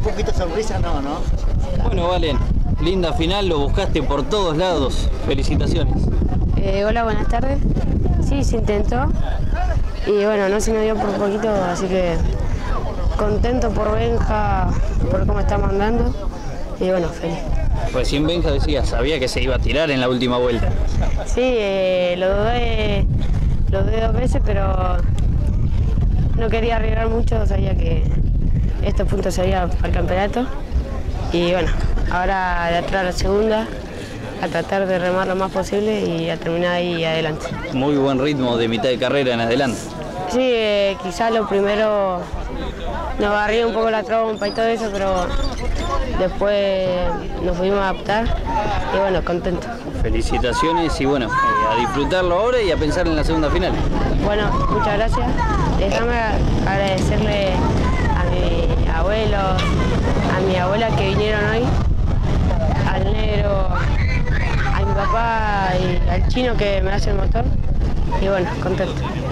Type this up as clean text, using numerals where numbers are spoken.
poquito de sonrisa, no, ¿no? Bueno, Valen, linda final, lo buscaste por todos lados. Felicitaciones. Hola, buenas tardes. Sí, se intentó y bueno, no se me dio por poquito, así que contento por Benja, por cómo está mandando y bueno, feliz. Recién Benja decía, sabía que se iba a tirar en la última vuelta. Sí, lo dudé 2 veces, pero no quería arriesgar mucho, sabía que estos puntos serían para el campeonato y bueno, ahora de atrás a la segunda, a tratar de remar lo más posible y a terminar ahí adelante. Muy buen ritmo de mitad de carrera en adelante. Sí, quizás lo primero nos barría un poco la trompa y todo eso, pero después nos pudimos adaptar y bueno, contento. Felicitaciones y bueno, a disfrutarlo ahora y a pensar en la segunda final. Bueno, muchas gracias. Déjame agradecerle a mi abuelo, a mi abuela que vinieron hoy, al negro, a mi papá y al chino que me hace el motor y bueno, contento.